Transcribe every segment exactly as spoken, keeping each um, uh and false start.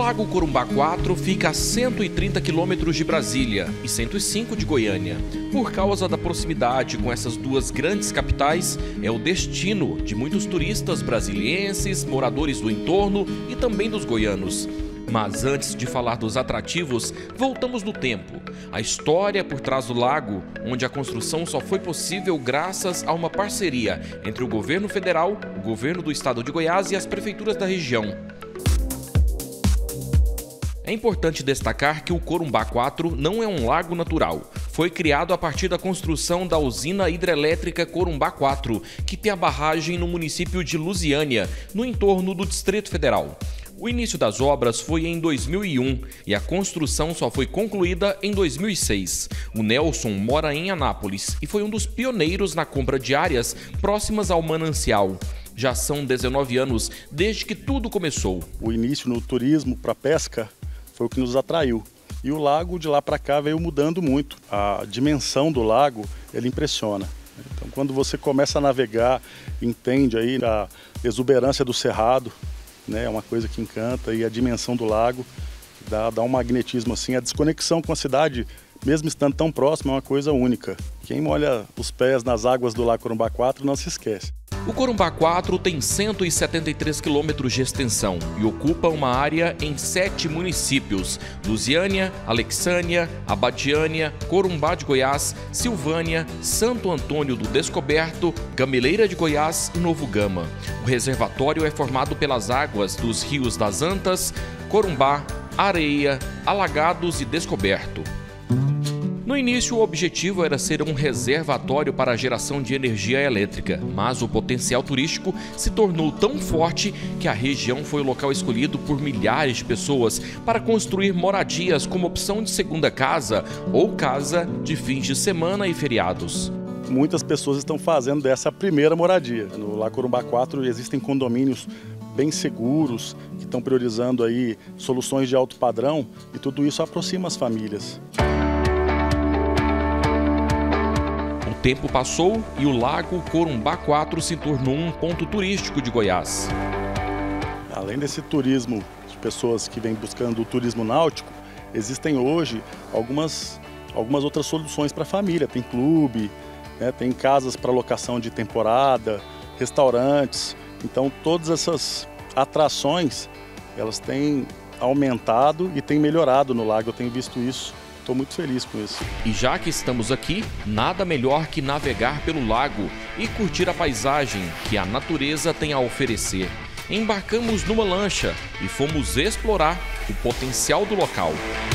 Lago Corumbá quatro fica a cento e trinta quilômetros de Brasília e cento e cinco de Goiânia. Por causa da proximidade com essas duas grandes capitais, é o destino de muitos turistas brasilienses, moradores do entorno e também dos goianos. Mas antes de falar dos atrativos, voltamos no tempo. A história por trás do lago, onde a construção só foi possível graças a uma parceria entre o governo federal, o governo do estado de Goiás e as prefeituras da região. É importante destacar que o Corumbá quatro não é um lago natural. Foi criado a partir da construção da usina hidrelétrica Corumbá quatro, que tem a barragem no município de Lusiânia, no entorno do Distrito Federal. O início das obras foi em dois mil e um e a construção só foi concluída em dois mil e seis. O Nelson mora em Anápolis e foi um dos pioneiros na compra de áreas próximas ao manancial. Já são dezenove anos desde que tudo começou. O início no turismo para pesca foi o que nos atraiu. E o lago de lá para cá veio mudando muito. A dimensão do lago, ele impressiona. Então, quando você começa a navegar, entende aí a exuberância do cerrado, né? É uma coisa que encanta, e a dimensão do lago dá, dá um magnetismo assim. A desconexão com a cidade, mesmo estando tão próxima, é uma coisa única. Quem molha os pés nas águas do Lago Corumbá quatro não se esquece. O Corumbá quatro tem cento e setenta e três quilômetros de extensão e ocupa uma área em sete municípios: Lusiânia, Alexânia, Abadiânia, Corumbá de Goiás, Silvânia, Santo Antônio do Descoberto, Gameleira de Goiás e Novo Gama. O reservatório é formado pelas águas dos rios das Antas, Corumbá, Areia, Alagados e Descoberto. No início, o objetivo era ser um reservatório para a geração de energia elétrica, mas o potencial turístico se tornou tão forte que a região foi o local escolhido por milhares de pessoas para construir moradias como opção de segunda casa ou casa de fins de semana e feriados. Muitas pessoas estão fazendo dessa a primeira moradia. No Lago Corumbá quatro existem condomínios bem seguros, que estão priorizando aí soluções de alto padrão, e tudo isso aproxima as famílias. O tempo passou e o Lago Corumbá quatro se tornou um ponto turístico de Goiás. Além desse turismo de pessoas que vêm buscando o turismo náutico, existem hoje algumas, algumas outras soluções para a família. Tem clube, né, tem casas para locação de temporada, restaurantes. Então todas essas atrações, elas têm aumentado e têm melhorado no lago. Eu tenho visto isso. Estou muito feliz com isso. E já que estamos aqui, nada melhor que navegar pelo lago e curtir a paisagem que a natureza tem a oferecer. Embarcamos numa lancha e fomos explorar o potencial do local.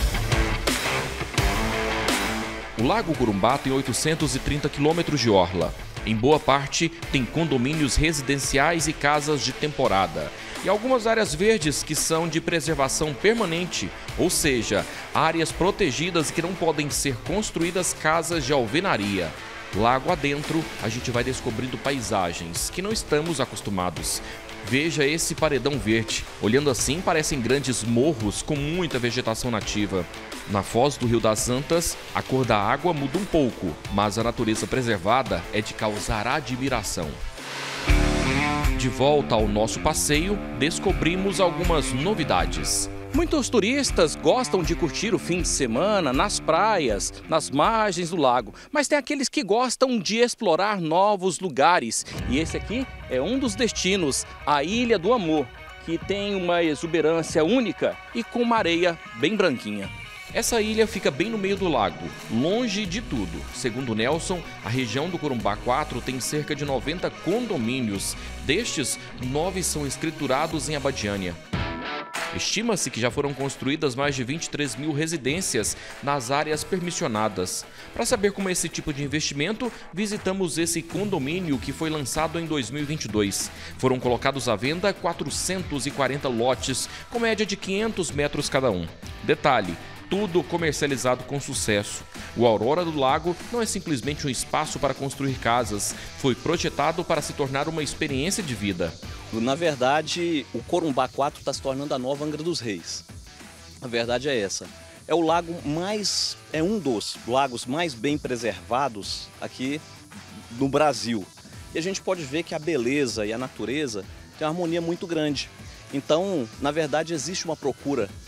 O Lago Corumbá tem oitocentos e trinta quilômetros de orla. Em boa parte, tem condomínios residenciais e casas de temporada. E algumas áreas verdes que são de preservação permanente, ou seja, áreas protegidas que não podem ser construídas casas de alvenaria. Lago adentro, a gente vai descobrindo paisagens que não estamos acostumados. Veja esse paredão verde. Olhando assim, parecem grandes morros com muita vegetação nativa. Na foz do Rio das Antas, a cor da água muda um pouco, mas a natureza preservada é de causar admiração. De volta ao nosso passeio, descobrimos algumas novidades. Muitos turistas gostam de curtir o fim de semana nas praias, nas margens do lago, mas tem aqueles que gostam de explorar novos lugares. E esse aqui é um dos destinos, a Ilha do Amor, que tem uma exuberância única e com uma areia bem branquinha. Essa ilha fica bem no meio do lago, longe de tudo. Segundo Nelson, a região do Corumbá quatro tem cerca de noventa condomínios. Destes, nove são escriturados em Abadiânia. Estima-se que já foram construídas mais de vinte e três mil residências nas áreas permissionadas. Para saber como é esse tipo de investimento, visitamos esse condomínio que foi lançado em dois mil e vinte e dois. Foram colocados à venda quatrocentos e quarenta lotes, com média de quinhentos metros cada um. Detalhe: tudo comercializado com sucesso. O Aurora do Lago não é simplesmente um espaço para construir casas, foi projetado para se tornar uma experiência de vida. Na verdade, o Corumbá quatro está se tornando a nova Angra dos Reis. A verdade é essa. É o lago mais, é um dos lagos mais bem preservados aqui no Brasil. E a gente pode ver que a beleza e a natureza tem uma harmonia muito grande. Então, na verdade, existe uma procura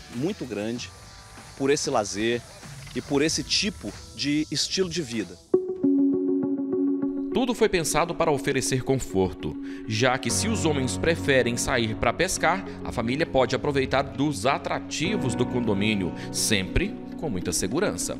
muito grande por esse lazer e por esse tipo de estilo de vida. Tudo foi pensado para oferecer conforto, já que se os homens preferem sair para pescar, a família pode aproveitar dos atrativos do condomínio, sempre com muita segurança.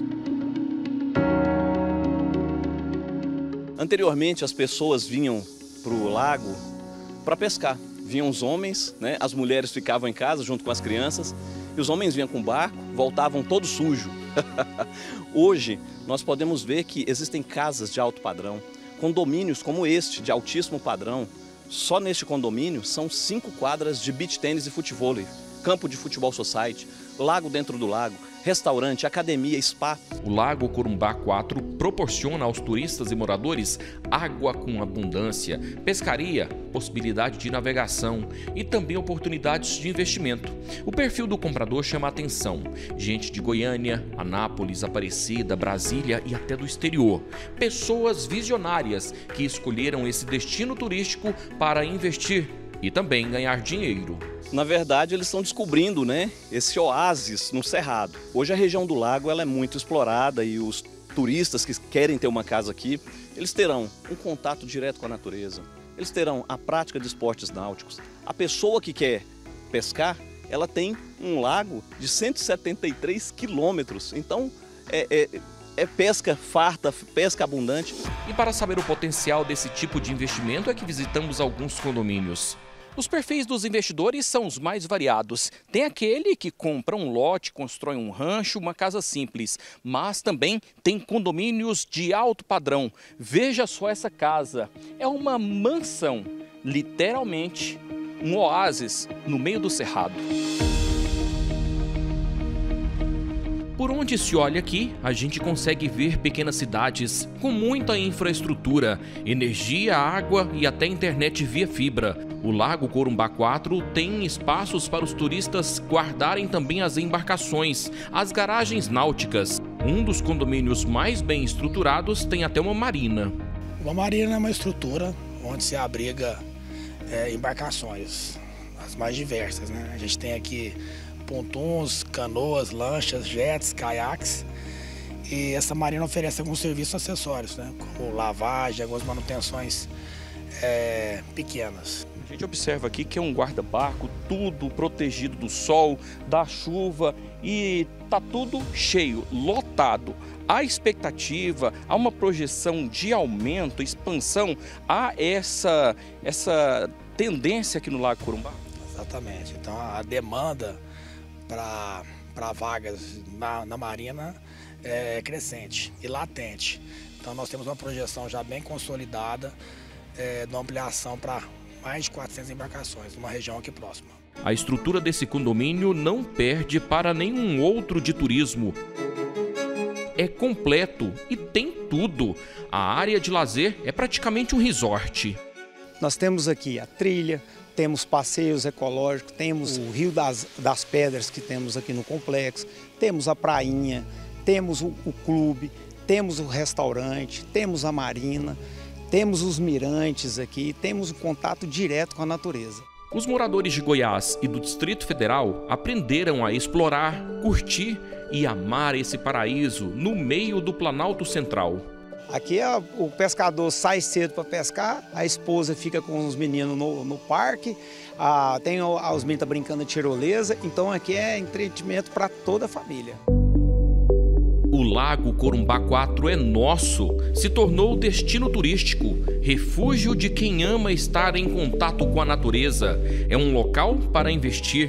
Anteriormente, as pessoas vinham para o lago para pescar. Vinham os homens, né? As mulheres ficavam em casa junto com as crianças, e os homens vinham com o barco, voltavam todo sujo. Hoje, nós podemos ver que existem casas de alto padrão, condomínios como este, de altíssimo padrão. Só neste condomínio são cinco quadras de beach tênis e futevôlei, campo de futebol society, lago dentro do lago, restaurante, academia, spa. O Lago Corumbá quatro proporciona aos turistas e moradores água com abundância, pescaria, possibilidade de navegação e também oportunidades de investimento. O perfil do comprador chama a atenção. Gente de Goiânia, Anápolis, Aparecida, Brasília e até do exterior. Pessoas visionárias que escolheram esse destino turístico para investir e também ganhar dinheiro. Na verdade, eles estão descobrindo, né, esse oásis no Cerrado. Hoje a região do lago ela é muito explorada e os turistas que querem ter uma casa aqui, eles terão um contato direto com a natureza, eles terão a prática de esportes náuticos. A pessoa que quer pescar, ela tem um lago de cento e setenta e três quilômetros, então é, é, é pesca farta, pesca abundante. E para saber o potencial desse tipo de investimento é que visitamos alguns condomínios. Os perfis dos investidores são os mais variados. Tem aquele que compra um lote, constrói um rancho, uma casa simples, mas também tem condomínios de alto padrão. Veja só essa casa, é uma mansão, literalmente um oásis no meio do cerrado. Por onde se olha aqui, a gente consegue ver pequenas cidades com muita infraestrutura, energia, água e até internet via fibra. O Lago Corumbá quatro tem espaços para os turistas guardarem também as embarcações, as garagens náuticas. Um dos condomínios mais bem estruturados tem até uma marina. Uma marina é uma estrutura onde se abriga é, embarcações, as mais diversas, né? A gente tem aqui pontuns, canoas, lanchas, jets, caiaques. E essa marina oferece alguns serviços acessórios, né? Como lavagem, algumas manutenções é, pequenas. A gente observa aqui que é um guarda-barco, tudo protegido do sol, da chuva e tá tudo cheio, lotado. Há expectativa, há uma projeção de aumento, expansão, há essa, essa tendência aqui no Lago Corumbá? Exatamente. Então a demanda para vagas na, na Marina é crescente e latente. Então nós temos uma projeção já bem consolidada é, de uma ampliação para mais de quatrocentas embarcações, numa região aqui próxima. A estrutura desse condomínio não perde para nenhum outro de turismo. É completo e tem tudo. A área de lazer é praticamente um resort. Nós temos aqui a trilha, temos passeios ecológicos, temos o Rio das, das Pedras que temos aqui no complexo, temos a prainha, temos o, o clube, temos o restaurante, temos a marina, temos os mirantes aqui, temos o contato direto com a natureza. Os moradores de Goiás e do Distrito Federal aprenderam a explorar, curtir e amar esse paraíso no meio do Planalto Central. Aqui é, o pescador sai cedo para pescar, a esposa fica com os meninos no, no parque, a, tem os meninos tá brincando de tirolesa, então aqui é entretenimento para toda a família. O Lago Corumbá quatro é nosso, se tornou destino turístico, refúgio de quem ama estar em contato com a natureza. É um local para investir.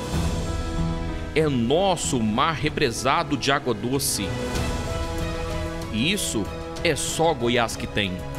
É nosso mar represado de água doce. E isso é só Goiás que tem.